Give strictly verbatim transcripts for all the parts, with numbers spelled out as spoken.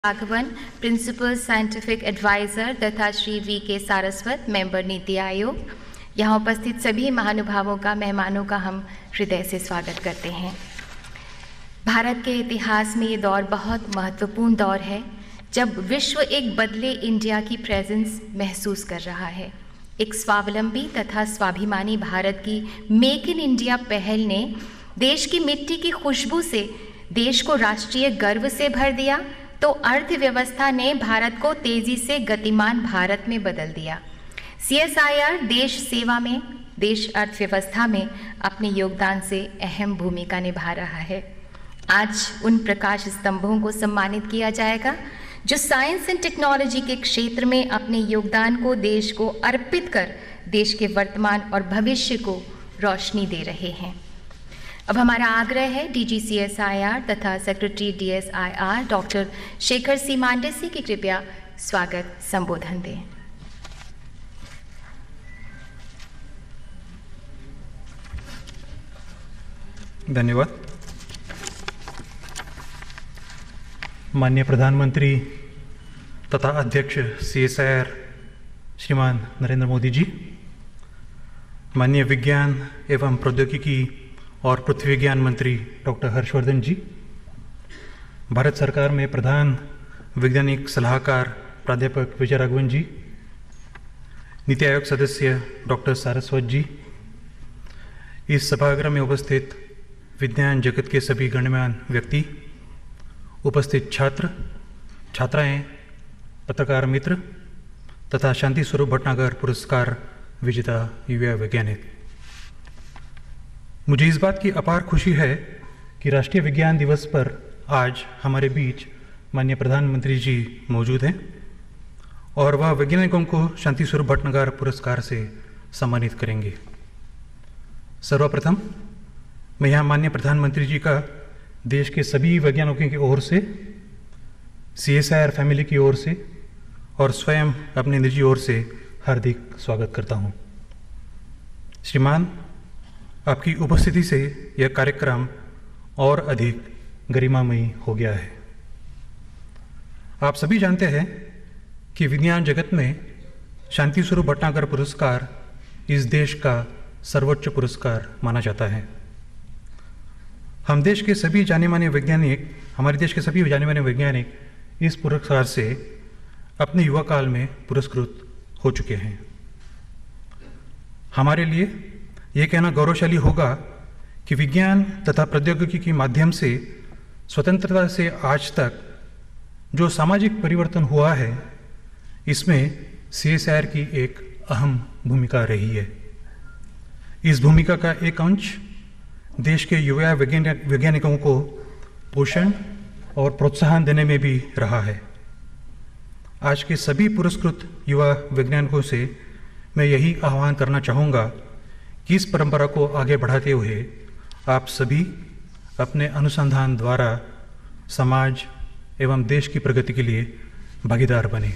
Raghavan, principal scientific adviser तथा Shri we K Saraswat, member NITI Aayog. यहाँ उपस्थित सभी महानुभावों का, मेहमानों का हम हृदय से स्वागत करते हैं। भारत के इतिहास में ये दौर बहुत महत्वपूर्ण दौर है, जब विश्व एक बदले इंडिया की प्रेजेंस महसूस कर रहा है। एक स्वावलंबी तथा स्वाभिमानी भारत की मेक इन इंडिया पहल ने देश की मिट्टी की खुशबू से देश को राष्ट्रीय गर्व से भर दिया, तो अर्थव्यवस्था ने भारत को तेजी से गतिमान भारत में बदल दिया। सी एस आई आर देश सेवा में, देश अर्थव्यवस्था में अपने योगदान से अहम भूमिका निभा रहा है। आज उन प्रकाश स्तंभों को सम्मानित किया जाएगा जो साइंस एंड टेक्नोलॉजी के क्षेत्र में अपने योगदान को देश को अर्पित कर देश के वर्तमान और भविष्य को रोशनी दे रहे हैं। अब हमारा आग्रह है DG C S I R तथा secretary D S I R doctor Shekhar C मांडेसी की कृपया स्वागत संबोधन दें। धन्यवाद। माननीय प्रधानमंत्री तथा अध्यक्ष सी एस आई आर श्रीमान नरेंद्र मोदी जी, माननीय विज्ञान एवं प्रौद्योगिकी और पृथ्वी विज्ञान मंत्री डॉक्टर हर्षवर्धन जी, भारत सरकार में प्रधान वैज्ञानिक सलाहकार प्राध्यापक विजय राघवन जी, नीति आयोग सदस्य डॉक्टर सारस्वत जी, इस सभागृह में उपस्थित विज्ञान जगत के सभी गणमान्य व्यक्ति, उपस्थित छात्र छात्राएं, पत्रकार मित्र तथा शांति स्वरूप भटनागर पुरस्कार विजेता युवा वैज्ञानिक, मुझे इस बात की अपार खुशी है कि राष्ट्रीय विज्ञान दिवस पर आज हमारे बीच माननीय प्रधानमंत्री जी मौजूद हैं और वह वैज्ञानिकों को शांति स्वरूप भटनागर पुरस्कार से सम्मानित करेंगे। सर्वप्रथम मैं यहाँ माननीय प्रधानमंत्री जी का देश के सभी वैज्ञानिकों की ओर से, C S I R family की ओर से और स्वयं अपने निजी ओर से हार्दिक स्वागत करता हूँ। श्रीमान, आपकी उपस्थिति से यह कार्यक्रम और अधिक गरिमामयी हो गया है। आप सभी जानते हैं कि विज्ञान जगत में शांति स्वरूप भटनागर पुरस्कार इस देश का सर्वोच्च पुरस्कार माना जाता है। हम देश के सभी जाने माने वैज्ञानिक हमारे देश के सभी जाने माने वैज्ञानिक इस पुरस्कार से अपने युवा काल में पुरस्कृत हो चुके हैं। हमारे लिए यह कहना गौरवशाली होगा कि विज्ञान तथा प्रौद्योगिकी के माध्यम से स्वतंत्रता से आज तक जो सामाजिक परिवर्तन हुआ है, इसमें सी एस आई आर की एक अहम भूमिका रही है। इस भूमिका का एक अंश देश के युवा वैज्ञानिकों को पोषण और प्रोत्साहन देने में भी रहा है। आज के सभी पुरस्कृत युवा वैज्ञानिकों से मैं यही आह्वान करना चाहूँगा कि इस परंपरा को आगे बढ़ाते हुए आप सभी अपने अनुसंधान द्वारा समाज एवं देश की प्रगति के लिए भागीदार बने।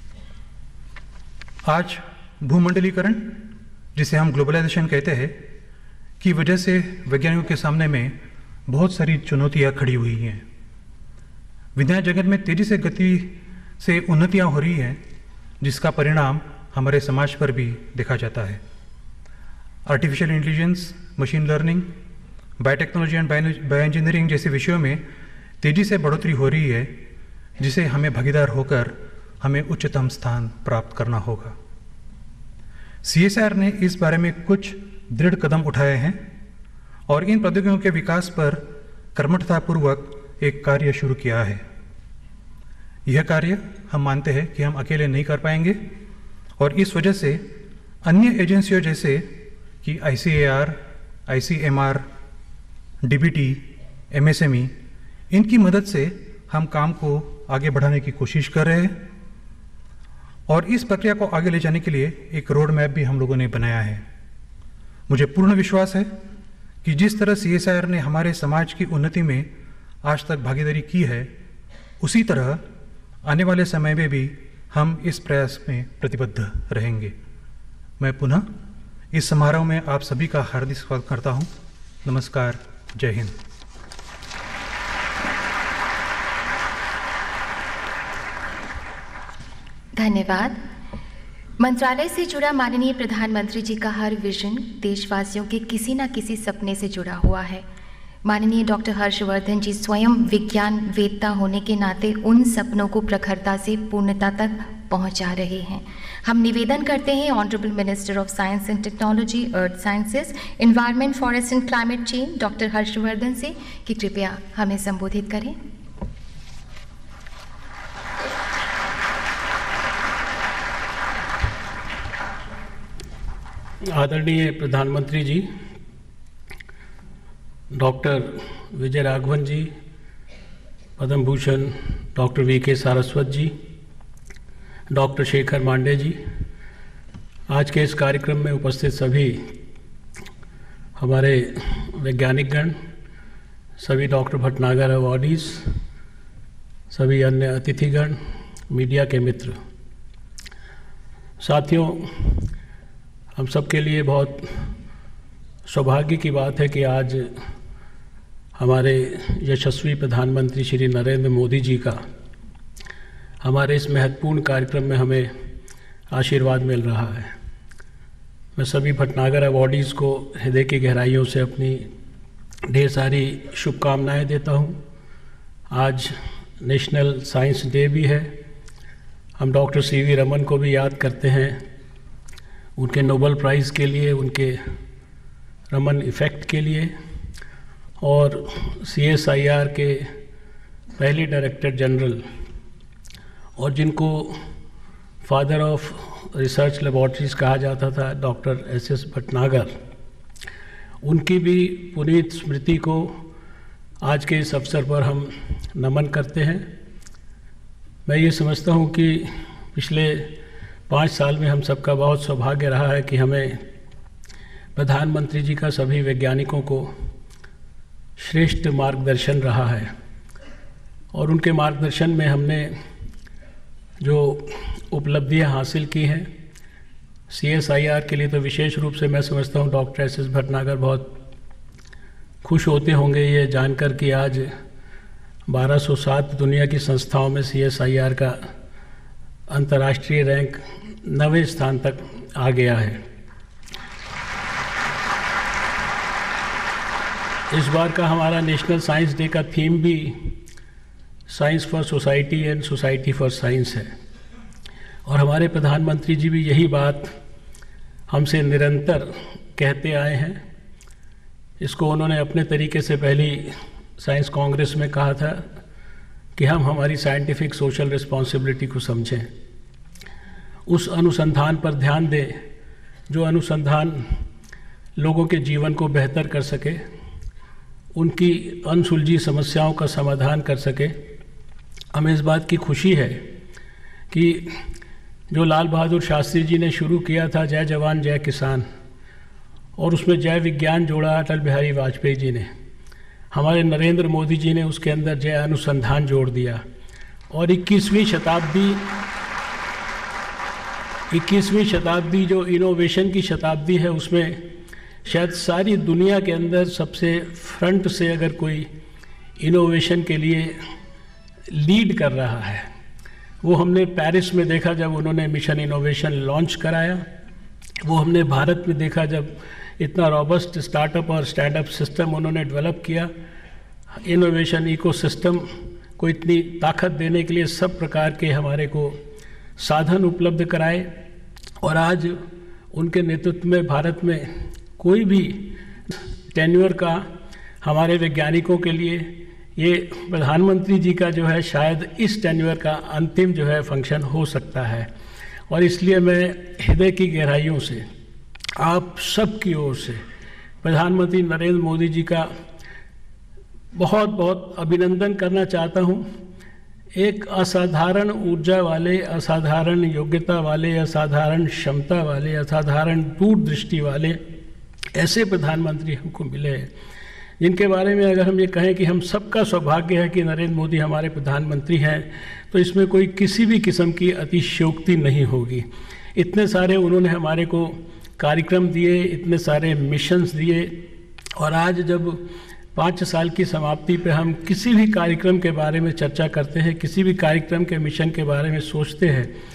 आज भूमंडलीकरण, जिसे हम ग्लोबलाइजेशन कहते हैं, की वजह से वैज्ञानिकों के सामने में बहुत सारी चुनौतियां खड़ी हुई हैं। विज्ञान जगत में तेजी से गति से उन्नतियां हो रही हैं, जिसका परिणाम हमारे समाज पर भी देखा जाता है। Artificial intelligence, machine learning, biotechnology and bio engineering जैसे विषयों में तेजी से बढ़ोतरी हो रही है, जिसे हमें भागीदार होकर हमें उच्चतम स्थान प्राप्त करना होगा। सी एस आई आर ने इस बारे में कुछ दृढ़ कदम उठाए हैं और इन प्रौद्योगिकियों के विकास पर कर्मठतापूर्वक एक कार्य शुरू किया है। यह कार्य हम मानते हैं कि हम अकेले नहीं कर पाएंगे और इस वजह से अन्य एजेंसियों जैसे कि I C A R, I C M R, D B T, M S M E, इनकी मदद से हम काम को आगे बढ़ाने की कोशिश कर रहे हैं और इस प्रक्रिया को आगे ले जाने के लिए एक रोड मैप भी हम लोगों ने बनाया है। मुझे पूर्ण विश्वास है कि जिस तरह सी एस आई आर ने हमारे समाज की उन्नति में आज तक भागीदारी की है, उसी तरह आने वाले समय में भी हम इस प्रयास में प्रतिबद्ध रहेंगे। मैं पुनः इस समारोह में आप सभी का हार्दिक स्वागत करता हूं। नमस्कार, जय हिंद। धन्यवाद। मंत्रालय से जुड़ा माननीय प्रधानमंत्री जी का हर विजन देशवासियों के किसी न किसी सपने से जुड़ा हुआ है। माननीय डॉक्टर हर्षवर्धन जी स्वयं विज्ञान वेत्ता होने के नाते उन सपनों को प्रखरता से पूर्णता तक पहुंचा रहे हैं। हम निवेदन करते हैं honourable minister of science and technology, earth sciences, environment, forest and climate change doctor Harshvardhan से कि कृपया हमें संबोधित करें। आदरणीय प्रधानमंत्री जी, doctor Vijay Raghavan ji, Padma Bhushan doctor V K Saraswat ji, doctor Shekhar Mande ji, आज के इस कार्यक्रम में उपस्थित सभी हमारे वैज्ञानिकगण, सभी डॉक्टर भटनागर अवार्डीज, सभी अन्य अतिथिगण, मीडिया के मित्र, साथियों, हम सबके लिए बहुत सौभाग्य की बात है कि आज हमारे यशस्वी प्रधानमंत्री श्री नरेंद्र मोदी जी का हमारे इस महत्वपूर्ण कार्यक्रम में हमें आशीर्वाद मिल रहा है। मैं सभी भटनागर अवार्डीज़ को हृदय की गहराइयों से अपनी ढेर सारी शुभकामनाएं देता हूं। आज नेशनल साइंस डे भी है। हम डॉक्टर सी वी रमन को भी याद करते हैं उनके नोबेल प्राइज़ के लिए, उनके रमन इफ़ेक्ट के लिए, और सी एस आई आर के पहले डायरेक्टर जनरल और जिनको फादर ऑफ रिसर्च लेबॉर्ट्रीज कहा जाता था, डॉक्टर एस एस भटनागर, उनकी भी पुनीत स्मृति को आज के इस अवसर पर हम नमन करते हैं। मैं ये समझता हूँ कि पिछले पाँच साल में हम सबका बहुत सौभाग्य रहा है कि हमें प्रधानमंत्री जी का सभी वैज्ञानिकों को श्रेष्ठ मार्गदर्शन रहा है, और उनके मार्गदर्शन में हमने जो उपलब्धियां हासिल की हैं, सी एस आई आर के लिए तो विशेष रूप से मैं समझता हूँ डॉक्टर एस एस भटनागर बहुत खुश होते होंगे ये जानकर कि आज बारह सौ सात दुनिया की संस्थाओं में सी एस आई आर का अंतर्राष्ट्रीय रैंक नवें स्थान तक आ गया है। इस बार का हमारा नेशनल साइंस डे का थीम भी science for society and society for science है, और हमारे प्रधानमंत्री जी भी यही बात हमसे निरंतर कहते आए हैं। इसको उन्होंने अपने तरीके से पहली साइंस कांग्रेस में कहा था कि हम हमारी साइंटिफिक सोशल रिस्पॉन्सिबिलिटी को समझें, उस अनुसंधान पर ध्यान दें जो अनुसंधान लोगों के जीवन को बेहतर कर सके, उनकी अनसुलझी समस्याओं का समाधान कर सके। हमें इस बात की खुशी है कि जो लाल बहादुर शास्त्री जी ने शुरू किया था जय जवान जय किसान, और उसमें जय विज्ञान जोड़ा अटल बिहारी वाजपेयी जी ने, हमारे नरेंद्र मोदी जी ने उसके अंदर जय अनुसंधान जोड़ दिया, और इक्कीसवीं शताब्दी इक्कीसवीं शताब्दी जो इनोवेशन की शताब्दी है, उसमें शायद सारी दुनिया के अंदर सबसे फ्रंट से अगर कोई इनोवेशन के लिए लीड कर रहा है, वो हमने पेरिस में देखा जब उन्होंने मिशन इनोवेशन लॉन्च कराया, वो हमने भारत में देखा जब इतना रॉबस्ट स्टार्टअप और स्टैंडअप सिस्टम उन्होंने डेवलप किया। इनोवेशन इकोसिस्टम को इतनी ताकत देने के लिए सब प्रकार के हमारे को साधन उपलब्ध कराए, और आज उनके नेतृत्व में भारत में कोई भी टेन्योर का हमारे वैज्ञानिकों के लिए ये प्रधानमंत्री जी का जो है शायद इस टेन्योर का अंतिम जो है फंक्शन हो सकता है। और इसलिए मैं हृदय की गहराइयों से आप सब की ओर से प्रधानमंत्री नरेंद्र मोदी जी का बहुत बहुत अभिनंदन करना चाहता हूँ। एक असाधारण ऊर्जा वाले, असाधारण योग्यता वाले, असाधारण क्षमता वाले, असाधारण दूरदृष्टि वाले ऐसे प्रधानमंत्री हमको मिले हैं, जिनके बारे में अगर हम ये कहें कि हम सबका सौभाग्य है कि नरेंद्र मोदी हमारे प्रधानमंत्री हैं, तो इसमें कोई किसी भी किस्म की अतिशयोक्ति नहीं होगी। इतने सारे उन्होंने हमारे को कार्यक्रम दिए, इतने सारे मिशंस दिए, और आज जब पाँच साल की समाप्ति पे हम किसी भी कार्यक्रम के बारे में चर्चा करते हैं, किसी भी कार्यक्रम के मिशन के बारे में सोचते हैं,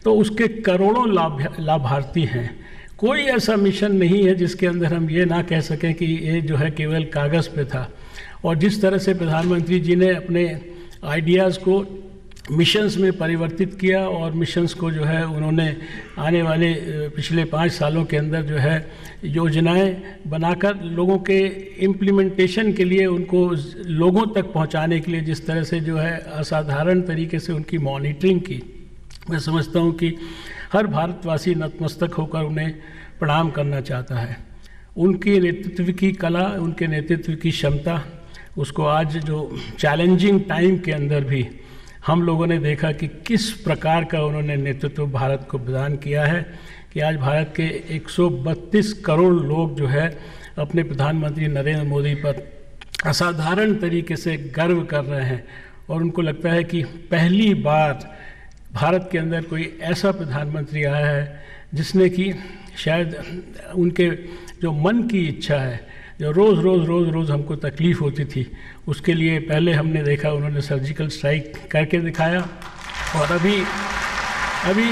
तो उसके करोड़ों लाभ लाभार्थी हैं। कोई ऐसा मिशन नहीं है जिसके अंदर हम ये ना कह सकें कि ये जो है केवल कागज़ पे था। और जिस तरह से प्रधानमंत्री जी ने अपने आइडियाज़ को मिशंस में परिवर्तित किया और मिशंस को जो है उन्होंने आने वाले पिछले पाँच सालों के अंदर जो है योजनाएं बनाकर लोगों के इम्प्लीमेंटेशन के लिए, उनको लोगों तक पहुंचाने के लिए जिस तरह से जो है असाधारण तरीके से उनकी मॉनिटरिंग की, मैं समझता हूं कि हर भारतवासी नतमस्तक होकर उन्हें प्रणाम करना चाहता है। उनकी नेतृत्व की कला, उनके नेतृत्व की क्षमता, उसको आज जो चैलेंजिंग टाइम के अंदर भी हम लोगों ने देखा कि किस प्रकार का उन्होंने नेतृत्व भारत को प्रदान किया है कि आज भारत के एक सौ बत्तीस करोड़ लोग जो है अपने प्रधानमंत्री नरेंद्र मोदी पर असाधारण तरीके से गर्व कर रहे हैं। और उनको लगता है कि पहली बार भारत के अंदर कोई ऐसा प्रधानमंत्री आया है जिसने कि शायद उनके जो मन की इच्छा है, जो रोज़ रोज़ रोज़ रोज़ हमको तकलीफ़ होती थी, उसके लिए पहले हमने देखा उन्होंने सर्जिकल स्ट्राइक करके दिखाया। और अभी अभी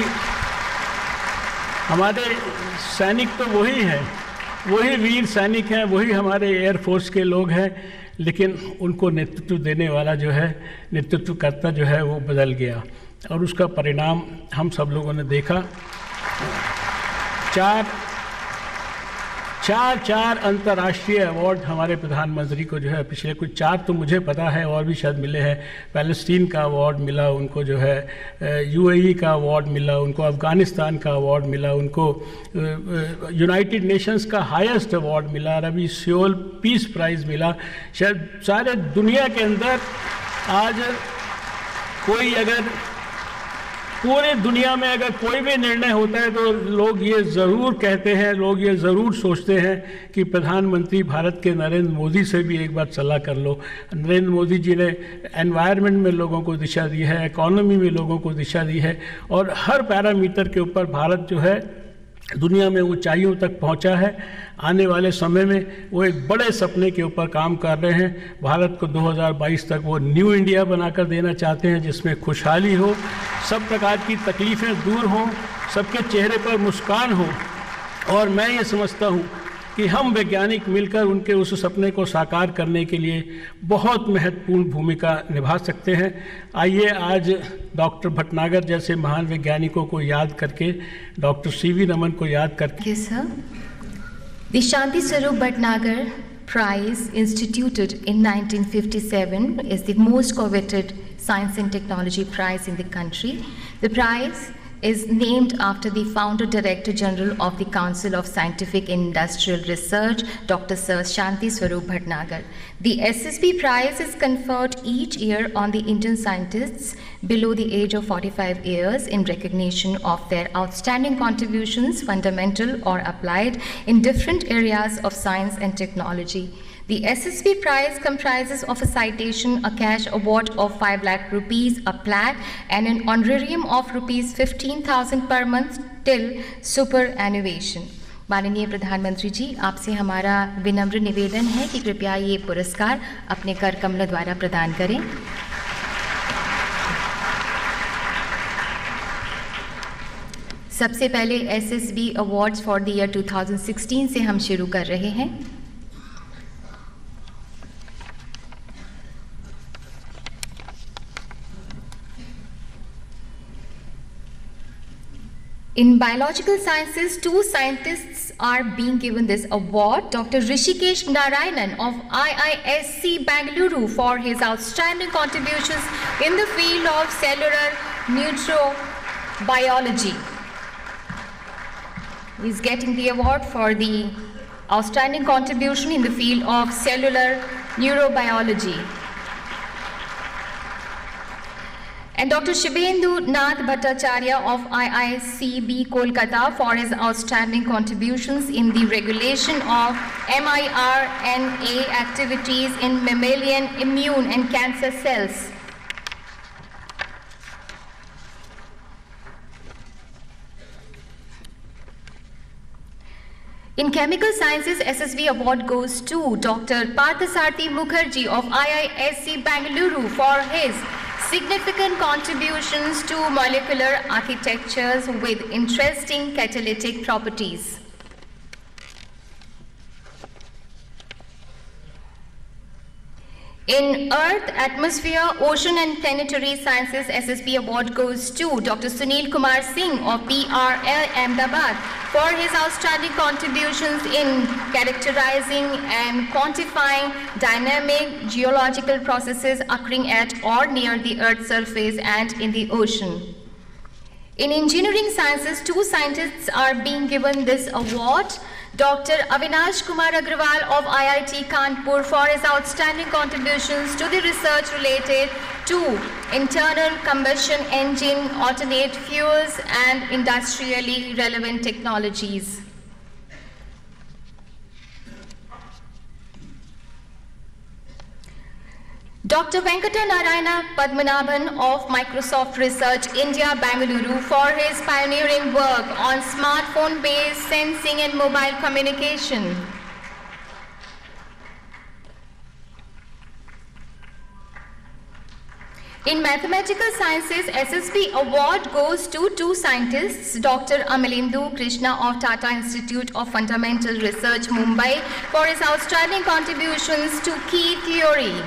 हमारे सैनिक तो वही हैं, वही वीर सैनिक हैं, वही हमारे एयरफोर्स के लोग हैं, लेकिन उनको नेतृत्व देने वाला जो है, नेतृत्वकर्ता जो है वो बदल गया। और उसका परिणाम हम सब लोगों ने देखा। चार चार चार अंतर्राष्ट्रीय अवार्ड हमारे प्रधानमंत्री को जो है, पिछले कुछ चार तो मुझे पता है और भी शायद मिले हैं। पैलेस्टीन का अवार्ड मिला उनको, जो है यूएई का अवार्ड मिला उनको, अफ़गानिस्तान का अवार्ड मिला उनको, यूनाइटेड नेशंस का हाईएस्ट अवार्ड मिला, और अभी सियोल पीस प्राइज़ मिला। शायद सारे दुनिया के अंदर आज कोई, अगर पूरे दुनिया में अगर कोई भी निर्णय होता है तो लोग ये ज़रूर कहते हैं, लोग ये ज़रूर सोचते हैं कि प्रधानमंत्री भारत के नरेंद्र मोदी से भी एक बार सलाह कर लो। नरेंद्र मोदी जी ने एनवायरनमेंट में लोगों को दिशा दी है, इकोनॉमी में लोगों को दिशा दी है, और हर पैरामीटर के ऊपर भारत जो है दुनिया में ऊंचाइयों तक पहुंचा है। आने वाले समय में वो एक बड़े सपने के ऊपर काम कर रहे हैं। भारत को दो हज़ार बाईस तक वो न्यू इंडिया बनाकर देना चाहते हैं, जिसमें खुशहाली हो, सब प्रकार की तकलीफ़ें दूर हों, सबके चेहरे पर मुस्कान हो। और मैं ये समझता हूँ कि हम वैज्ञानिक मिलकर उनके उस सपने को साकार करने के लिए बहुत महत्वपूर्ण भूमिका निभा सकते हैं। आइए आज डॉक्टर भटनागर जैसे महान वैज्ञानिकों को याद करके, डॉक्टर सी वी रमन को याद करके। Yes, sir. The Shanti Swarup Bhatnagar Prize, instituted in nineteen fifty-seven, is the most coveted science and technology prize in the country. The prize is named after the founder director general of the Council of Scientific and Industrial Research, Doctor Sir Shanti Swarup Bhatnagar. The S S B prize is conferred each year on the Indian scientists below the age of forty-five years in recognition of their outstanding contributions, fundamental or applied, in different areas of science and technology. The S S B prize comprises of a citation, a cash award of five lakh rupees, a plaque, and an honorarium of rupees fifteen thousand per month till superannuation. माननीय प्रधानमंत्री जी, आपसे हमारा विनम्र निवेदन है कि कृपया ये पुरस्कार अपने कर कमल द्वारा प्रदान करें। सबसे पहले S S B awards for the year दो हज़ार सोलह से हम शुरू कर रहे हैं। In biological sciences, two scientists are being given this award. Doctor Rishikesh Narayanan of I I S C Bangalore for his outstanding contributions in the field of cellular neurobiology. He is getting the award for the outstanding contribution in the field of cellular neurobiology. And Doctor Shibhendu Nath Bhattacharya of I I C B Kolkata for his outstanding contributions in the regulation of M I R N A activities in mammalian immune and cancer cells. In chemical sciences, S S B award goes to Doctor Parthasarthi Mukherjee of I I S C Bangalore for his significant contributions to molecular architectures with interesting catalytic properties. In Earth, Atmosphere, Ocean and Planetary Sciences S S B Award goes to Doctor Sunil Kumar Singh of P R L Ahmedabad for his outstanding contributions in characterizing and quantifying dynamic geological processes occurring at or near the Earth's surface and in the ocean. In engineering sciences, two scientists are being given this award. Doctor Avinash Kumar Agrawal of I I T Kanpur for his outstanding contributions to the research related to internal combustion engine, alternate fuels and industrially relevant technologies. Doctor Venkata Narayana Padmanabhan of Microsoft Research India, Bangalore for his pioneering work on smartphone-based sensing and mobile communication. In mathematical sciences, S S B award goes to two scientists, Doctor Amalindu Krishna of Tata Institute of Fundamental Research, Mumbai, for his outstanding contributions to key theory.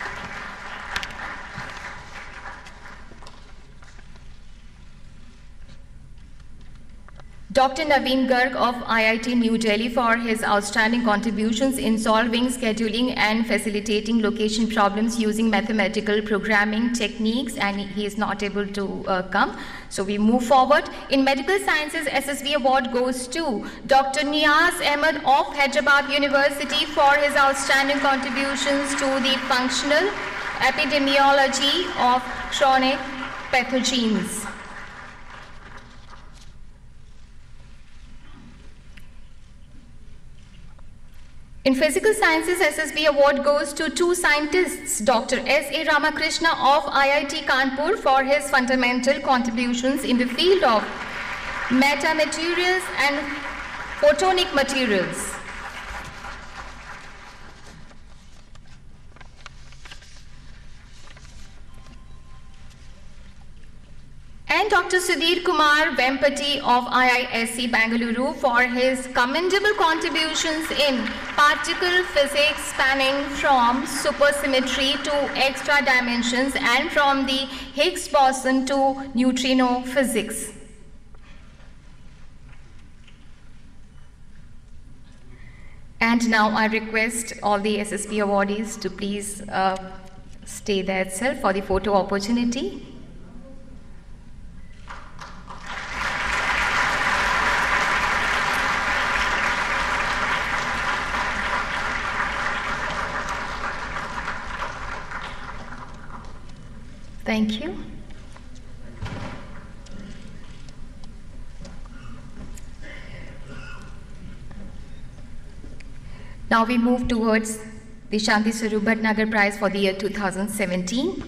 Doctor Naveen Garg of I I T New Delhi for his outstanding contributions in solving, scheduling and facilitating location problems using mathematical programming techniques, and he is not able to uh, come. So we move forward. In medical sciences, S S B award goes to Doctor Niaz Ahmed of Hyderabad University for his outstanding contributions to the functional epidemiology of chronic pathogens. In physical sciences, S S B award goes to two scientists, Doctor S A Ramakrishna of I I T Kanpur for his fundamental contributions in the field of metamaterials and photonic materials. And Doctor Sudhir Kumar Vempati of I I S C Bangalore for his commendable contributions in particle physics spanning from supersymmetry to extra dimensions and from the Higgs boson to neutrino physics. And now I request all the S S B awardees to please uh, stay there itself for the photo opportunity. Thank you. Now we move towards the Shanti Swarup Bhatnagar Prize for the year two thousand seventeen.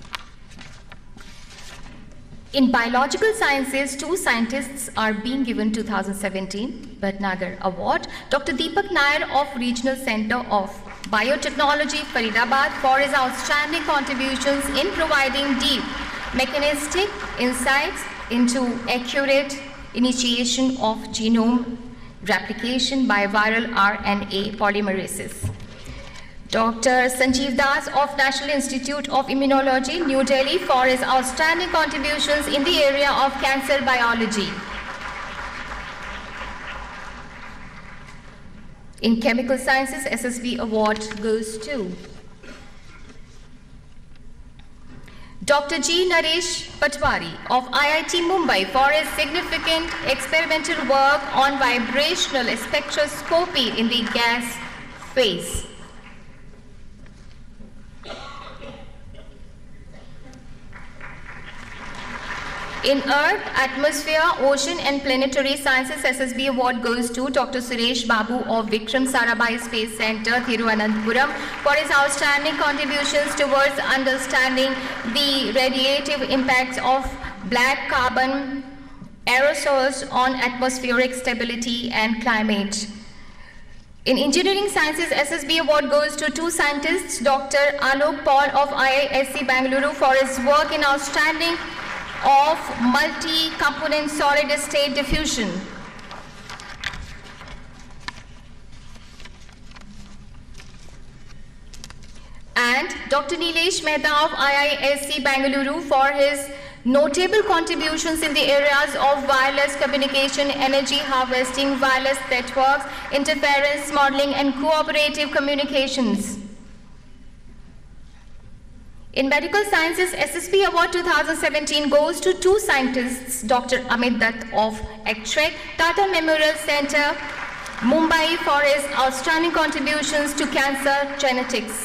In biological sciences, two scientists are being given two thousand seventeen Bhatnagar Award. Doctor Deepak Nair of Regional Center of Biotechnology, Faridabad, for his outstanding contributions in providing deep mechanistic insights into accurate initiation of genome replication by viral R N A polymerases. Doctor Sanjeev Das of National Institute of Immunology, New Delhi, for his outstanding contributions in the area of cancer biology. In chemical sciences, S S B award goes to Doctor G. Naresh Patwari of I I T Mumbai for his significant experimental work on vibrational spectroscopy in the gas phase. In Earth, Atmosphere, Ocean and Planetary Sciences, S S B award goes to Doctor Suresh Babu of Vikram Sarabhai Space Center, Thiruvananthapuram, for his outstanding contributions towards understanding the radiative impacts of black carbon aerosols on atmospheric stability and climate. In Engineering Sciences, S S B award goes to two scientists, Doctor Alok Paul of I I S C Bangalore for his work in outstanding of multi-component solid state diffusion. And Doctor Nilesh Mehta of I I S C Bangalore for his notable contributions in the areas of wireless communication, energy harvesting, wireless networks, interference modeling, and cooperative communications. In Medical Sciences, S S B Award twenty seventeen goes to two scientists, Doctor Amit Dutt of X-ray, Tata Memorial Center, Mumbai for his outstanding contributions to cancer genetics.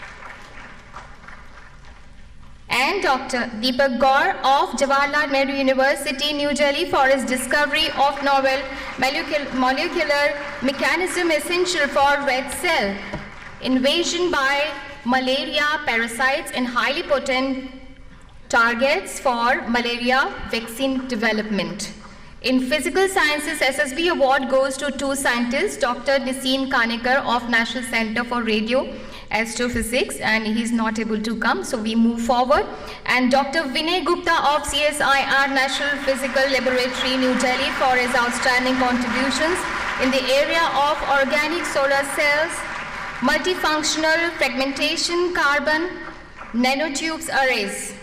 And Doctor Deepak Gaur of Jawaharlal Nehru University, New Delhi for his discovery of novel molecular mechanism essential for red cell invasion by malaria parasites and highly potent targets for malaria vaccine development. In Physical Sciences, S S B Award goes to two scientists, Doctor Nisin Kanekar of National Center for Radio Astrophysics, and he is not able to come, so we move forward. And Doctor Vinay Gupta of C S I R National Physical Laboratory, New Delhi for his outstanding contributions in the area of organic solar cells, multifunctional fragmentation, carbon nanotubes arrays.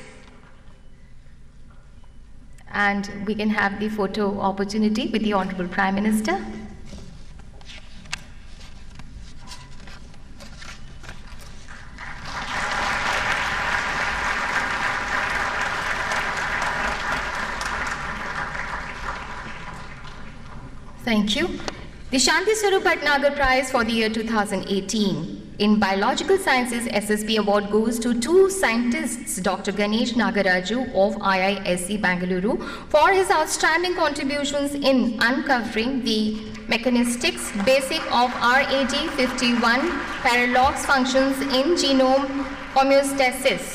And we can have the photo opportunity with the Honorable Prime Minister. Thank you. The Shanti Swarup Bhatnagar Prize for the year two thousand eighteen. In Biological Sciences, S S B Award goes to two scientists, Doctor Ganesh Nagaraju of I I S C Bangalore for his outstanding contributions in uncovering the mechanistics basic of R A D fifty-one paralox functions in genome homeostasis.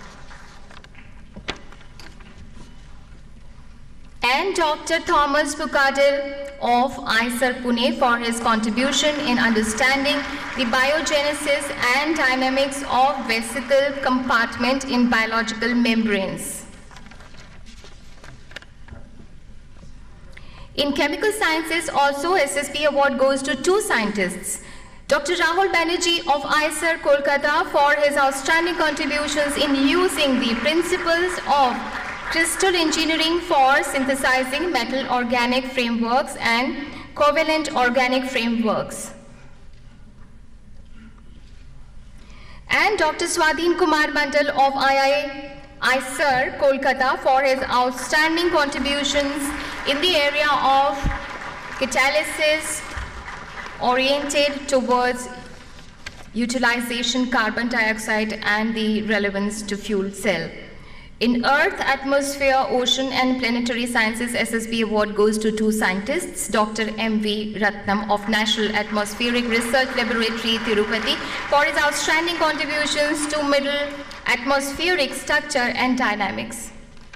And Doctor Thomas Bukadil of I S R Pune for his contribution in understanding the biogenesis and dynamics of vesicle compartment in biological membranes. In Chemical Sciences also, S S B Award goes to two scientists, Doctor Rahul Banerjee of I S R Kolkata for his outstanding contributions in using the principles of crystal engineering for synthesizing metal organic frameworks and covalent organic frameworks. And Doctor Swadhin Kumar Mandal of I I S R Kolkata for his outstanding contributions in the area of catalysis oriented towards utilization carbon dioxide and the relevance to fuel cell. In Earth, Atmosphere, Ocean and Planetary Sciences, S S B Award goes to two scientists, Doctor M V Ratnam of National Atmospheric Research Laboratory, Tirupati, for his outstanding contributions to middle atmospheric structure and dynamics.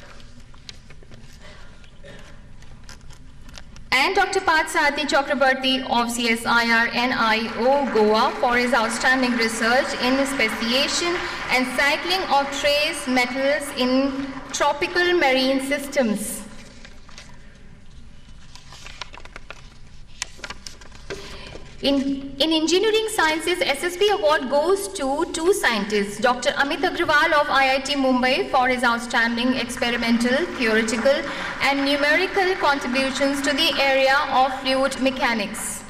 And Doctor Pathsarathy Chakrabarti of C S I R N I O Goa for his outstanding research in speciation and cycling of trace metals in tropical marine systems. In, in Engineering Sciences, S S B Award goes to two scientists, Doctor Amit Agrawal of I I T Mumbai for his outstanding experimental, theoretical and numerical contributions to the area of fluid mechanics.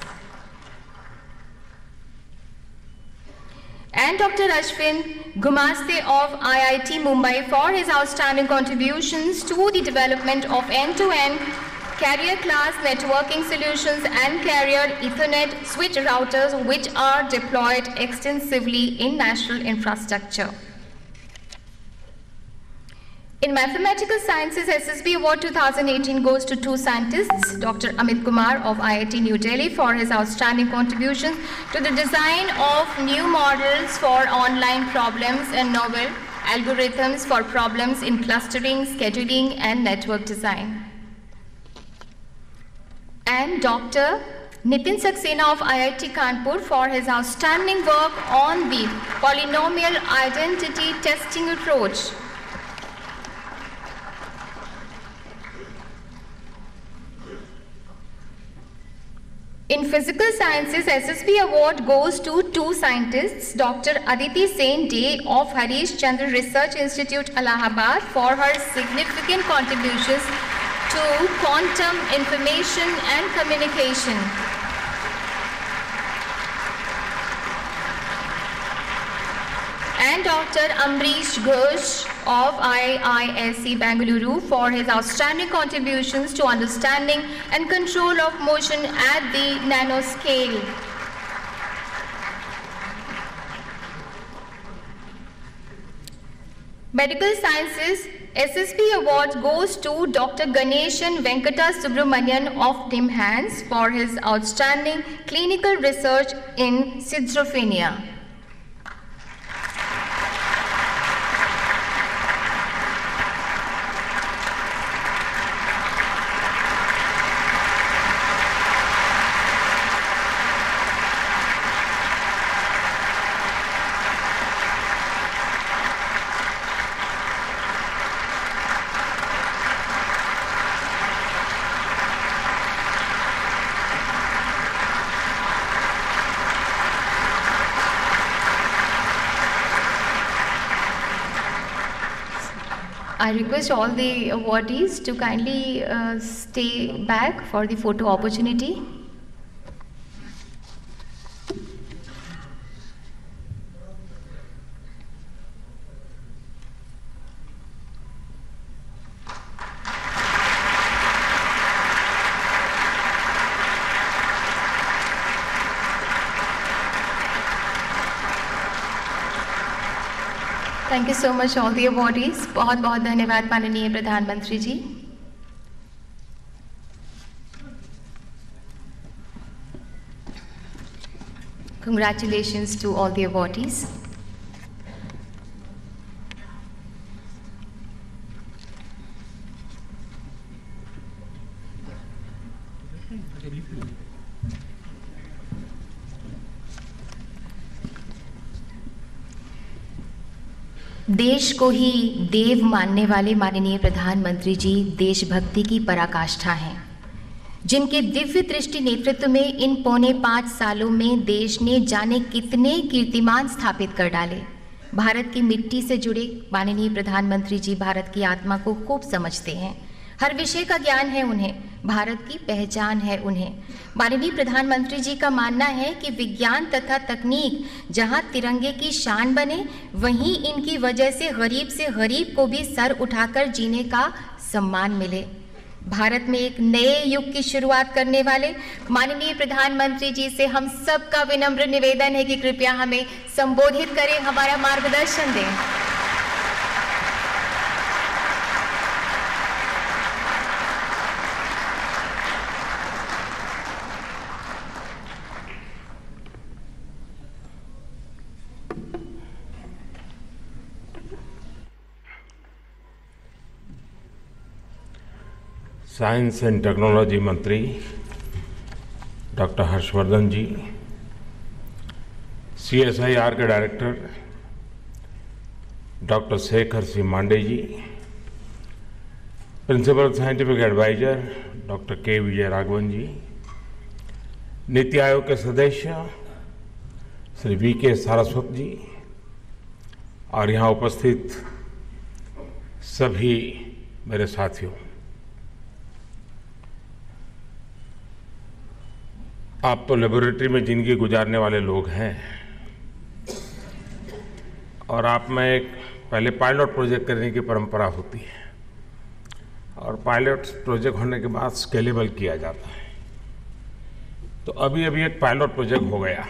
And Doctor Ashwin Gumaste of I I T Mumbai for his outstanding contributions to the development of end-to-end carrier class networking solutions and carrier Ethernet switch routers which are deployed extensively in national infrastructure. In Mathematical Sciences, S S B Award two thousand eighteen goes to two scientists, Doctor Amit Kumar of I I T New Delhi for his outstanding contributions to the design of new models for online problems and novel algorithms for problems in clustering, scheduling and network design. And Doctor Nitin Saxena of I I T Kanpur for his outstanding work on the polynomial identity testing approach. In physical sciences, S S B award goes to two scientists, Doctor Aditi Sen Dey of Harish Chandra Research Institute, Allahabad, for her significant contributions to quantum information and communication. And Doctor Amrish Ghosh of I I S C Bengaluru for his outstanding contributions to understanding and control of motion at the nanoscale. Medical Sciences S S B award goes to Doctor Ganeshan Venkata Subramanian of Timhans for his outstanding clinical research in schizophrenia. I request all the awardees to kindly uh, stay back for the photo opportunity. Thank you so much all the awardees. बहुत बहुत धन्यवाद माननीय प्रधानमंत्री जी. Congratulations to all the awardees. देश को ही देव मानने वाले माननीय प्रधानमंत्री जी देशभक्ति की पराकाष्ठा हैं, जिनके दिव्य दृष्टि नेतृत्व में इन पौने पाँच सालों में देश ने जाने कितने कीर्तिमान स्थापित कर डाले। भारत की मिट्टी से जुड़े माननीय प्रधानमंत्री जी भारत की आत्मा को खूब समझते हैं, हर विषय का ज्ञान है उन्हें, भारत की पहचान है उन्हें। माननीय प्रधानमंत्री जी का मानना है कि विज्ञान तथा तकनीक जहां तिरंगे की शान बने, वहीं इनकी वजह से गरीब से गरीब को भी सर उठाकर जीने का सम्मान मिले। भारत में एक नए युग की शुरुआत करने वाले माननीय प्रधानमंत्री जी से हम सबका विनम्र निवेदन है कि कृपया हमें संबोधित करें, हमारा मार्गदर्शन दें। साइंस एंड टेक्नोलॉजी मंत्री doctor Harshvardhan ji, C S I R के director doctor Shekhar C Mande ji, principal scientific advisor doctor K Vijay Raghavan जी, नीति आयोग के सदस्य श्री वी के सारस्वत जी और यहाँ उपस्थित सभी मेरे साथियों, आप तो लेबोरेटरी में जिंदगी गुजारने वाले लोग हैं और आप में एक पहले पायलट प्रोजेक्ट करने की परंपरा होती है और पायलट प्रोजेक्ट होने के बाद स्केलेबल किया जाता है। तो अभी अभी एक पायलट प्रोजेक्ट हो गया।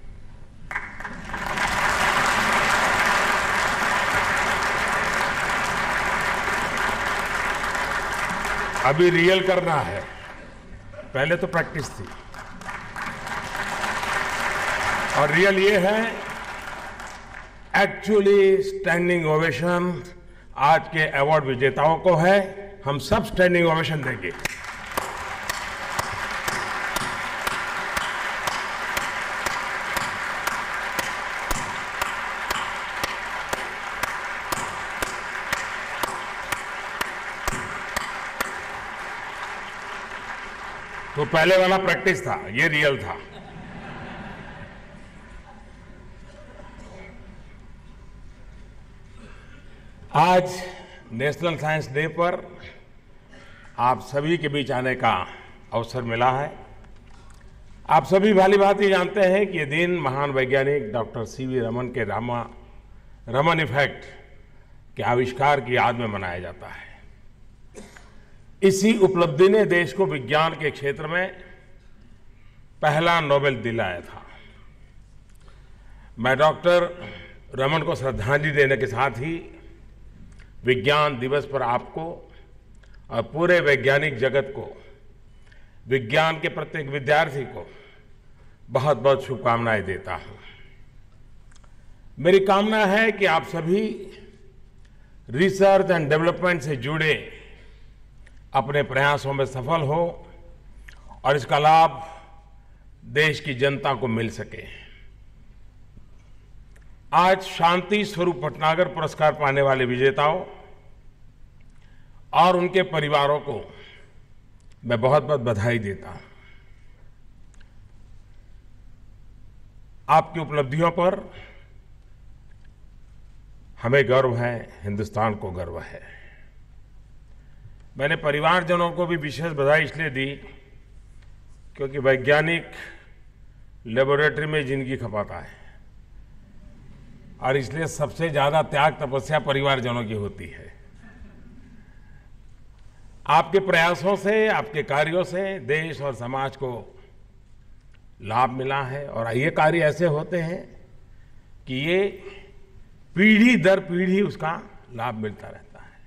अभी रियल करना है, पहले तो प्रैक्टिस थी और रियल ये है एक्चुअली स्टैंडिंग ओवेशन आज के अवार्ड विजेताओं को है। हम सब स्टैंडिंग ओवेशन देंगे। तो पहले वाला प्रैक्टिस था, ये रियल था। आज नेशनल साइंस डे पर आप सभी के बीच आने का अवसर मिला है। आप सभी भली भांति जानते हैं कि ये दिन महान वैज्ञानिक डॉक्टर सी वी रमन के रामा रमन इफेक्ट के आविष्कार की याद में मनाया जाता है। इसी उपलब्धि ने देश को विज्ञान के क्षेत्र में पहला नोबेल दिलाया था। मैं डॉक्टर रमन को श्रद्धांजलि देने के साथ ही विज्ञान दिवस पर आपको और पूरे वैज्ञानिक जगत को, विज्ञान के प्रत्येक विद्यार्थी को बहुत बहुत शुभकामनाएं देता हूं। मेरी कामना है कि आप सभी रिसर्च एंड डेवलपमेंट से जुड़े अपने प्रयासों में सफल हो और इसका लाभ देश की जनता को मिल सके। आज शांति स्वरूप भटनागर पुरस्कार पाने वाले विजेताओं और उनके परिवारों को मैं बहुत बहुत बधाई देता हूं। आपकी उपलब्धियों पर हमें गर्व है, हिंदुस्तान को गर्व है। मैंने परिवारजनों को भी विशेष बधाई इसलिए दी क्योंकि वैज्ञानिक लेबोरेटरी में जिंदगी खपाता है और इसलिए सबसे ज्यादा त्याग तपस्या परिवारजनों की होती है। आपके प्रयासों से, आपके कार्यों से देश और समाज को लाभ मिला है और ये कार्य ऐसे होते हैं कि ये पीढ़ी दर पीढ़ी उसका लाभ मिलता रहता है।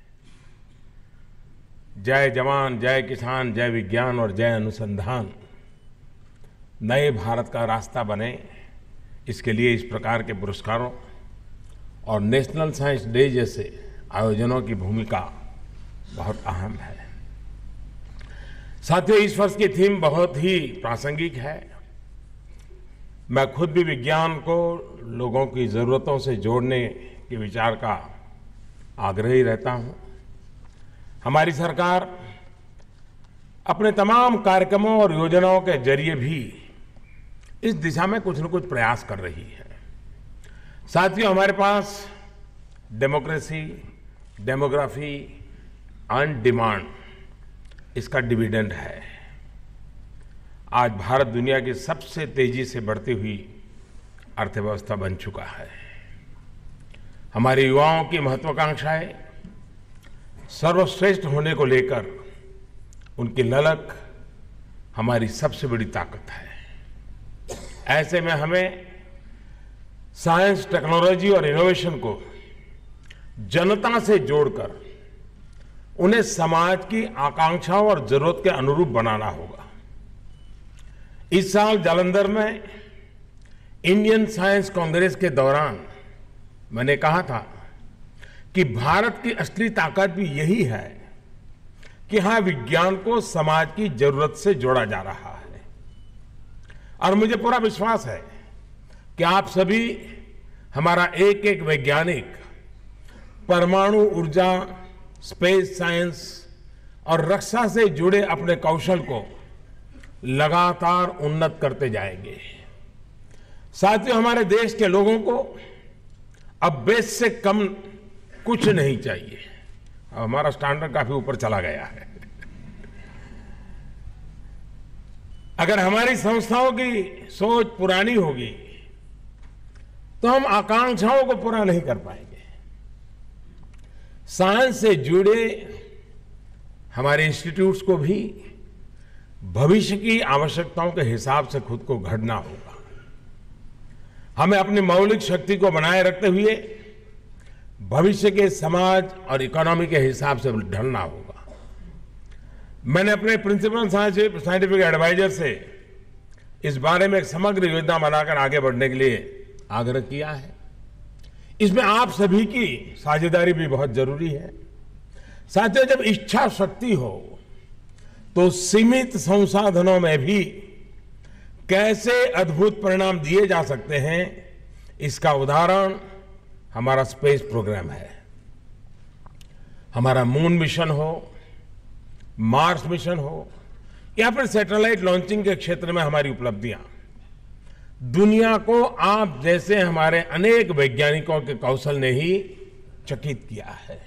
जय जवान, जय किसान, जय विज्ञान और जय अनुसंधान नए भारत का रास्ता बने, इसके लिए इस प्रकार के पुरस्कारों और नेशनल साइंस डे जैसे आयोजनों की भूमिका बहुत अहम है। साथियों, इस वर्ष की थीम बहुत ही प्रासंगिक है। मैं खुद भी विज्ञान को लोगों की जरूरतों से जोड़ने के विचार का आग्रही रहता हूं। हमारी सरकार अपने तमाम कार्यक्रमों और योजनाओं के जरिए भी इस दिशा में कुछ न कुछ प्रयास कर रही है। साथियों, हमारे पास डेमोक्रेसी, डेमोग्राफी एंड डिमांड, इसका डिविडेंड है। आज भारत दुनिया की सबसे तेजी से बढ़ती हुई अर्थव्यवस्था बन चुका है। हमारे युवाओं की महत्वाकांक्षाएं सर्वश्रेष्ठ होने को लेकर उनकी ललक हमारी सबसे बड़ी ताकत है। ऐसे में हमें साइंस, टेक्नोलॉजी और इनोवेशन को जनता से जोड़कर उन्हें समाज की आकांक्षाओं और जरूरत के अनुरूप बनाना होगा। इस साल जालंधर में इंडियन साइंस कांग्रेस के दौरान मैंने कहा था कि भारत की असली ताकत भी यही है कि हाँ, विज्ञान को समाज की जरूरत से जोड़ा जा रहा है। और मुझे पूरा विश्वास है कि आप सभी, हमारा एक एक वैज्ञानिक परमाणु ऊर्जा, स्पेस साइंस और रक्षा से जुड़े अपने कौशल को लगातार उन्नत करते जाएंगे। साथियों, हमारे देश के लोगों को अब बेस से कम कुछ नहीं चाहिए। अब हमारा स्टैंडर्ड काफी ऊपर चला गया है। अगर हमारी संस्थाओं की सोच पुरानी होगी तो हम आकांक्षाओं को पूरा नहीं कर पाएंगे। साइंस से जुड़े हमारे इंस्टीट्यूट्स को भी भविष्य की आवश्यकताओं के हिसाब से खुद को घड़ना होगा। हमें अपनी मौलिक शक्ति को बनाए रखते हुए भविष्य के समाज और इकोनॉमी के हिसाब से ढलना होगा। मैंने अपने प्रिंसिपल साइंटिफिक एडवाइजर से इस बारे में एक समग्र योजना बनाकर आगे बढ़ने के लिए आग्रह किया है। इसमें आप सभी की साझेदारी भी बहुत जरूरी है। साथियों, जब इच्छा शक्ति हो तो सीमित संसाधनों में भी कैसे अद्भुत परिणाम दिए जा सकते हैं, इसका उदाहरण हमारा स्पेस प्रोग्राम है। हमारा मून मिशन हो, मार्स मिशन हो, या फिर सैटेलाइट लॉन्चिंग के क्षेत्र में हमारी उपलब्धियां दुनिया को आप जैसे हमारे अनेक वैज्ञानिकों के कौशल ने ही चकित किया है।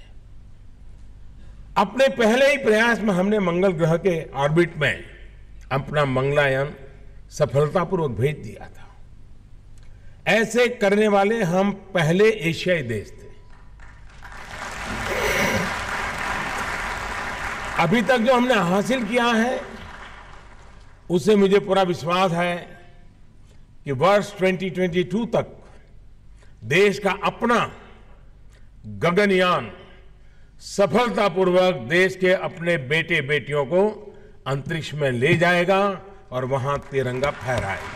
अपने पहले ही प्रयास में हमने मंगल ग्रह के ऑर्बिट में अपना मंगलयान सफलतापूर्वक भेज दिया था। ऐसे करने वाले हम पहले एशियाई देश थे। अभी तक जो हमने हासिल किया है उससे मुझे पूरा विश्वास है कि वर्ष दो हज़ार बाईस तक देश का अपना गगनयान सफलतापूर्वक देश के अपने बेटे बेटियों को अंतरिक्ष में ले जाएगा और वहां तिरंगा फहराएगा।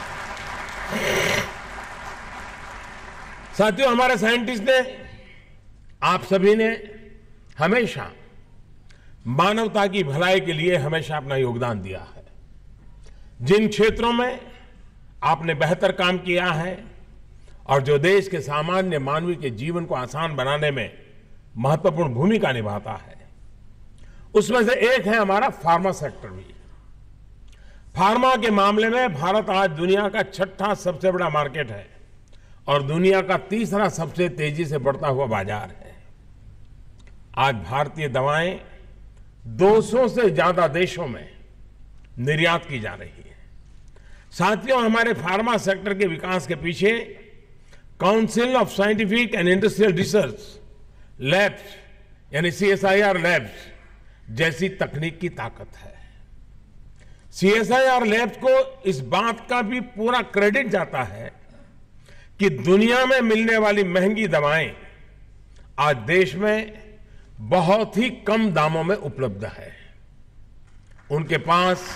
साथियों, हमारे साइंटिस्ट ने, आप सभी ने हमेशा मानवता की भलाई के लिए हमेशा अपना योगदान दिया है। जिन क्षेत्रों में आपने बेहतर काम किया है और जो देश के सामान्य मानवी के जीवन को आसान बनाने में महत्वपूर्ण भूमिका निभाता है, उसमें से एक है हमारा फार्मा सेक्टर भी। फार्मा के मामले में भारत आज दुनिया का छठा सबसे बड़ा मार्केट है और दुनिया का तीसरा सबसे तेजी से बढ़ता हुआ बाजार है। आज भारतीय दवाएं दो सौ से ज्यादा देशों में निर्यात की जा रही है। साथियों, हमारे फार्मा सेक्टर के विकास के पीछे council of scientific and industrial research labs यानी C S I R labs जैसी तकनीक की ताकत है। C S I R labs को इस बात का भी पूरा क्रेडिट जाता है कि दुनिया में मिलने वाली महंगी दवाएं आज देश में बहुत ही कम दामों में उपलब्ध है। उनके पास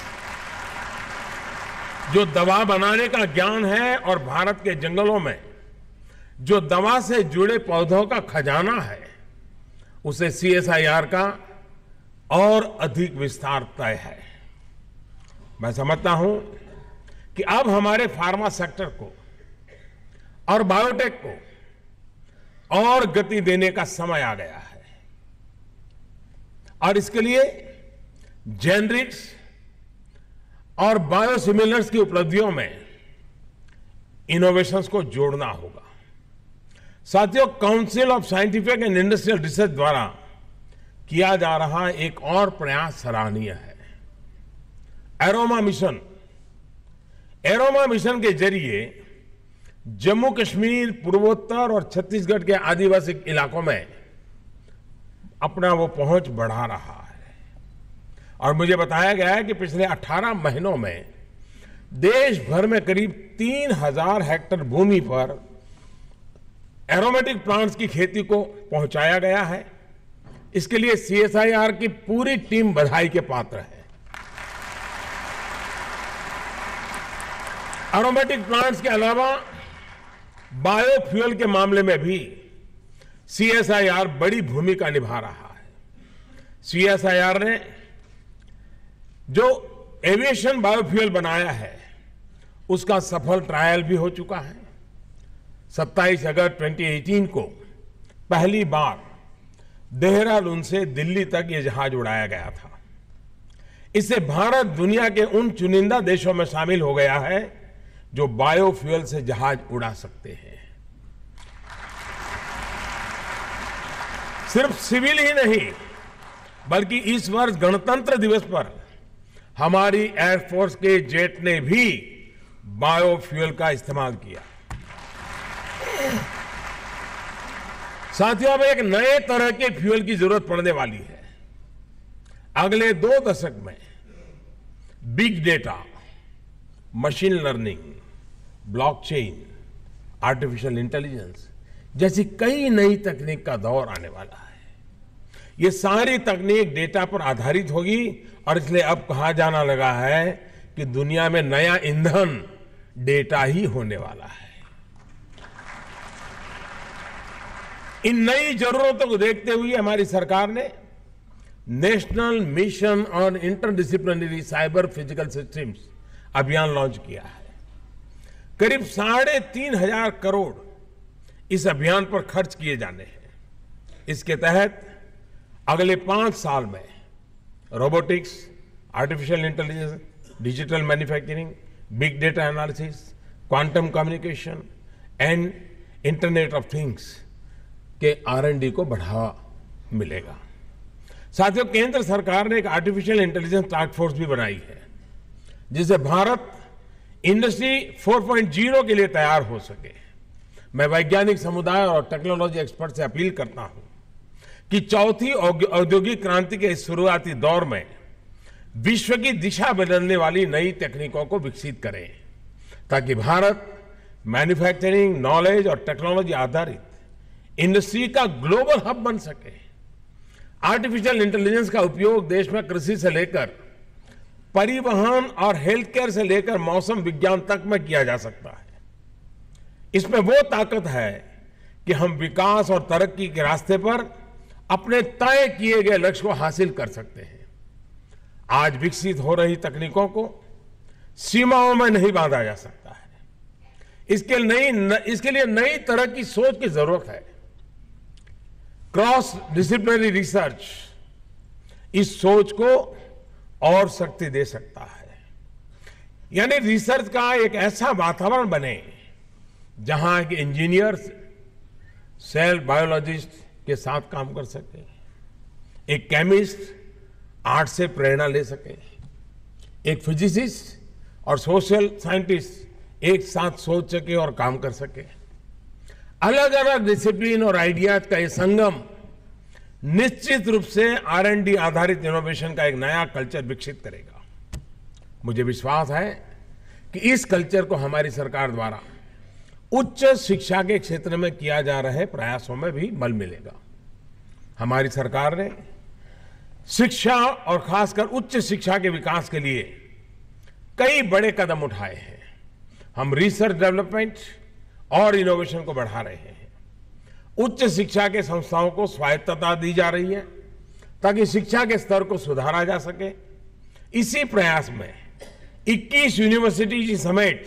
जो दवा बनाने का ज्ञान है और भारत के जंगलों में जो दवा से जुड़े पौधों का खजाना है, उसे सी एस आई आर का और अधिक विस्तार तय है। मैं समझता हूं कि अब हमारे फार्मा सेक्टर को और बायोटेक को और गति देने का समय आ गया है और इसके लिए जेनरिक्स और बायोसिमिलर्स की उपलब्धियों में इनोवेशंस को जोड़ना होगा। साथियों, council of scientific and industrial research द्वारा किया जा रहा एक और प्रयास सराहनीय है। एरोमा मिशन एरोमा मिशन के जरिए जम्मू कश्मीर, पूर्वोत्तर और छत्तीसगढ़ के आदिवासी इलाकों में अपना वो पहुंच बढ़ा रहा है और मुझे बताया गया है कि पिछले अठारह महीनों में देश भर में करीब तीन हजार हेक्टेयर भूमि पर एरोमेटिक प्लांट्स की खेती को पहुंचाया गया है। इसके लिए सी एस आई आर की पूरी टीम बधाई के पात्र है। एरोमेटिक प्लांट्स के अलावा बायोफ्यूल के मामले में भी सी एस आई आर बड़ी भूमिका निभा रहा है। सी एस आई आर ने जो एविएशन बायोफ्यूल बनाया है उसका सफल ट्रायल भी हो चुका है। सत्ताईस अगस्त दो हज़ार अठारह को पहली बार देहरादून से दिल्ली तक यह जहाज उड़ाया गया था। इससे भारत दुनिया के उन चुनिंदा देशों में शामिल हो गया है जो बायोफ्यूल से जहाज उड़ा सकते हैं। सिर्फ सिविल ही नहीं बल्कि इस वर्ष गणतंत्र दिवस पर हमारी एयरफोर्स के जेट ने भी बायोफ्यूल का इस्तेमाल किया। साथियों, अब एक नए तरह के फ्यूल की जरूरत पड़ने वाली है। अगले दो दशक में big data, machine learning, blockchain, artificial intelligence जैसी कई नई तकनीक का दौर आने वाला है। ये सारी तकनीक डेटा पर आधारित होगी और इसलिए अब कहा जाना लगा है कि दुनिया में नया ईंधन डेटा ही होने वाला है। इन नई जरूरतों को देखते हुए हमारी सरकार ने national mission on interdisciplinary cyber physical systems अभियान लॉन्च किया है। करीब साढ़े तीन हजार करोड़ इस अभियान पर खर्च किए जाने हैं। इसके तहत अगले पांच साल में robotics, artificial intelligence, digital manufacturing, big data analysis, quantum communication and internet of things के आर एंड डी को बढ़ावा मिलेगा। साथियों, केंद्र सरकार ने एक आर्टिफिशियल इंटेलिजेंस टास्क फोर्स भी बनाई है, जिससे Bharat industry four point zero के लिए तैयार हो सके। मैं वैज्ञानिक समुदाय और टेक्नोलॉजी एक्सपर्ट से अपील करता हूं कि चौथी औद्योगिक क्रांति के इस शुरुआती दौर में विश्व की दिशा बदलने वाली नई तकनीकों को विकसित करें, ताकि भारत मैन्युफैक्चरिंग, नॉलेज और टेक्नोलॉजी आधारित इंडस्ट्री का ग्लोबल हब बन सके। आर्टिफिशियल इंटेलिजेंस का उपयोग देश में कृषि से लेकर परिवहन और हेल्थ केयर से लेकर मौसम विज्ञान तक में किया जा सकता है। इसमें वो ताकत है कि हम विकास और तरक्की के रास्ते पर अपने तय किए गए लक्ष्य को हासिल कर सकते हैं। आज विकसित हो रही तकनीकों को सीमाओं में नहीं बांधा जा सकता है। इसके नई न, इसके लिए नई तरह की सोच की जरूरत है। क्रॉस डिसिप्लिनरी रिसर्च इस सोच को और शक्ति दे सकता है। यानी रिसर्च का एक ऐसा वातावरण बने जहां के इंजीनियर्स सेल बायोलॉजिस्ट के साथ काम कर सके, एक केमिस्ट आर्ट से प्रेरणा ले सके, एक फिजिसिस्ट और सोशल साइंटिस्ट एक साथ सोच सके और काम कर सके। अलग अलग डिसिप्लिन और आइडियाज का ये संगम निश्चित रूप से आर एंड डी आधारित इनोवेशन का एक नया कल्चर विकसित करेगा। मुझे विश्वास है कि इस कल्चर को हमारी सरकार द्वारा उच्च शिक्षा के क्षेत्र में किया जा रहे प्रयासों में भी बल मिलेगा। हमारी सरकार ने शिक्षा और खासकर उच्च शिक्षा के विकास के लिए कई बड़े कदम उठाए हैं। हम रिसर्च डेवलपमेंट और इनोवेशन को बढ़ा रहे हैं। उच्च शिक्षा के संस्थाओं को स्वायत्तता दी जा रही है ताकि शिक्षा के स्तर को सुधारा जा सके। इसी प्रयास में इक्कीस यूनिवर्सिटी समेत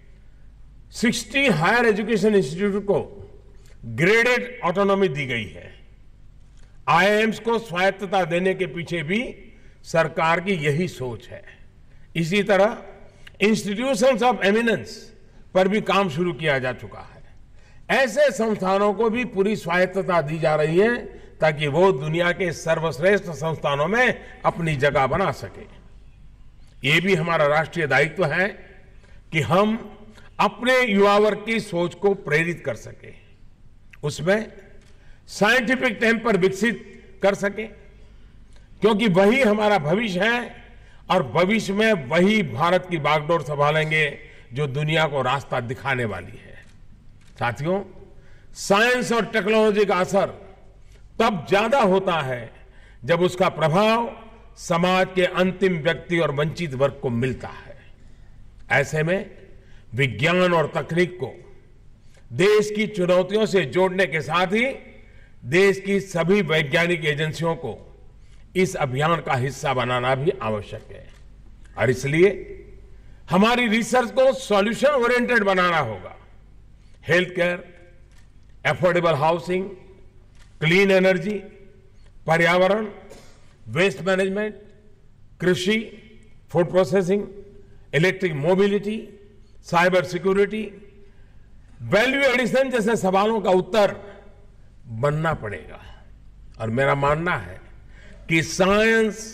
साठ हायर एजुकेशन इंस्टीट्यूट को ग्रेडेड ऑटोनॉमी दी गई है। आई आई एम्स को स्वायत्तता देने के पीछे भी सरकार की यही सोच है। इसी तरह इंस्टीट्यूशंस ऑफ एमिनेंस पर भी काम शुरू किया जा चुका है। ऐसे संस्थानों को भी पूरी स्वायत्तता दी जा रही है ताकि वो दुनिया के सर्वश्रेष्ठ संस्थानों में अपनी जगह बना सके। ये भी हमारा राष्ट्रीय दायित्व है कि हम अपने युवा वर्ग की सोच को प्रेरित कर सके, उसमें साइंटिफिक टेम्पर विकसित कर सके, क्योंकि वही हमारा भविष्य है और भविष्य में वही भारत की बागडोर संभालेंगे जो दुनिया को रास्ता दिखाने वाली है। साथियों, साइंस और टेक्नोलॉजी का असर तब ज्यादा होता है जब उसका प्रभाव समाज के अंतिम व्यक्ति और वंचित वर्ग को मिलता है। ऐसे में विज्ञान और तकनीक को देश की चुनौतियों से जोड़ने के साथ ही देश की सभी वैज्ञानिक एजेंसियों को इस अभियान का हिस्सा बनाना भी आवश्यक है। और इसलिए हमारी रिसर्च को सॉल्यूशन ओरिएंटेड बनाना होगा। Health care, affordable housing, clean energy, पर्यावरण, वेस्ट मैनेजमेंट, कृषि, food processing, electric mobility, cyber security, value addition जैसे सवालों का उत्तर बनना पड़ेगा। और मेरा मानना है कि साइंस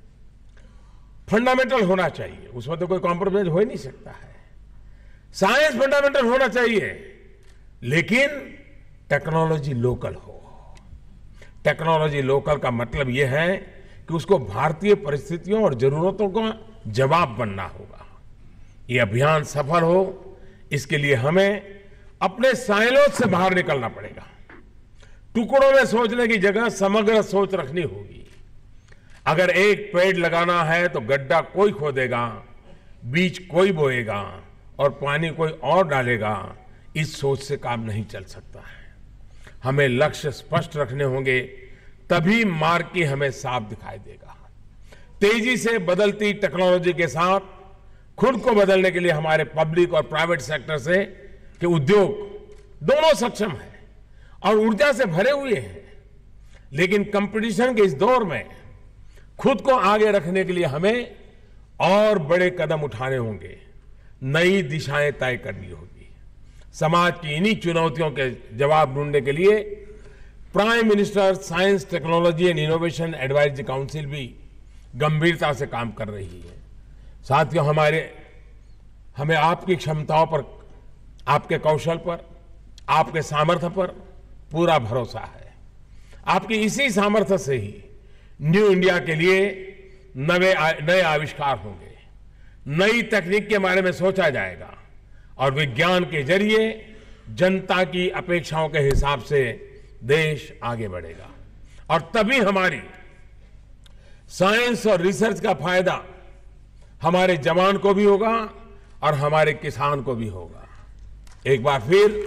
फंडामेंटल होना चाहिए, उसमें तो कोई कॉम्प्रोमाइज हो ही नहीं सकता है। साइंस फंडामेंटल होना चाहिए, लेकिन टेक्नोलॉजी लोकल हो। टेक्नोलॉजी लोकल का मतलब यह है कि उसको भारतीय परिस्थितियों और जरूरतों का जवाब बनना होगा। ये अभियान सफल हो, इसके लिए हमें अपने साइलों से बाहर निकलना पड़ेगा। टुकड़ों में सोचने की जगह समग्र सोच रखनी होगी। अगर एक पेड़ लगाना है तो गड्ढा कोई खोदेगा, बीज कोई बोएगा और पानी कोई और डालेगा। इस सोच से काम नहीं चल सकता है। हमें लक्ष्य स्पष्ट रखने होंगे, तभी मार्ग की हमें साफ दिखाई देगा। तेजी से बदलती टेक्नोलॉजी के साथ खुद को बदलने के लिए हमारे पब्लिक और प्राइवेट सेक्टर से के उद्योग दोनों सक्षम हैं और ऊर्जा से भरे हुए हैं। लेकिन कंपटीशन के इस दौर में खुद को आगे रखने के लिए हमें और बड़े कदम उठाने होंगे, नई दिशाएं तय करनी होगी। समाज की इन्हीं चुनौतियों के जवाब ढूंढने के लिए prime minister science, technology and innovation advisory council भी गंभीरता से काम कर रही है। साथियों, हमारे हमें आपकी क्षमताओं पर, आपके कौशल पर, आपके सामर्थ्य पर पूरा भरोसा है। आपकी इसी सामर्थ्य से ही न्यू इंडिया के लिए नए नए आविष्कार होंगे, नई तकनीक के बारे में सोचा जाएगा और विज्ञान के जरिए जनता की अपेक्षाओं के हिसाब से देश आगे बढ़ेगा। और तभी हमारी साइंस और रिसर्च का फायदा हमारे जवान को भी होगा और हमारे किसान को भी होगा। एक बार फिर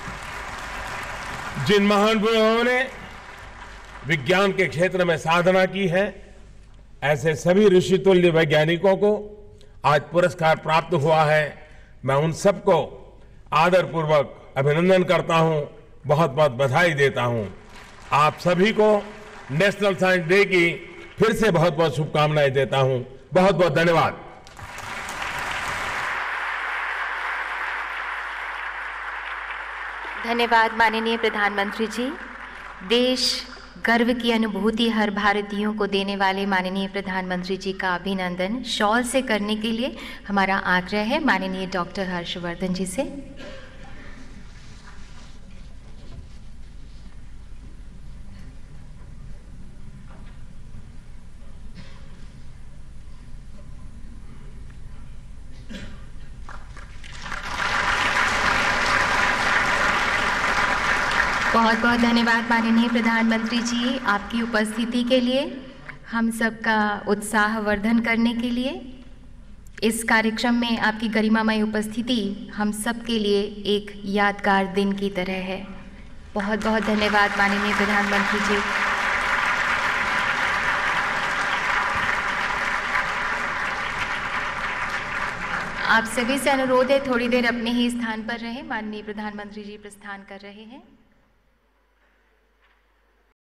जिन महान पुरुषों ने विज्ञान के क्षेत्र में साधना की है, ऐसे सभी ऋषितुल्य वैज्ञानिकों को आज पुरस्कार प्राप्त हुआ है। मैं उन सबको आदरपूर्वक अभिनंदन करता हूं, बहुत बहुत बधाई देता हूं। आप सभी को नेशनल साइंस डे की फिर से बहुत बहुत शुभकामनाएं देता हूं। बहुत बहुत धन्यवाद। धन्यवाद माननीय प्रधानमंत्री जी। देश गर्व की अनुभूति हर भारतीयों को देने वाले माननीय प्रधानमंत्री जी का अभिनंदन शॉल से करने के लिए हमारा आग्रह है माननीय डॉक्टर हर्षवर्धन जी से। बहुत बहुत धन्यवाद माननीय प्रधानमंत्री जी आपकी उपस्थिति के लिए, हम सबका उत्साह वर्धन करने के लिए। इस कार्यक्रम में आपकी गरिमामय उपस्थिति हम सब के लिए एक यादगार दिन की तरह है। बहुत बहुत धन्यवाद माननीय प्रधानमंत्री जी। आप सभी से अनुरोध है थोड़ी देर अपने ही स्थान पर रहें। माननीय प्रधानमंत्री जी प्रस्थान कर रहे हैं।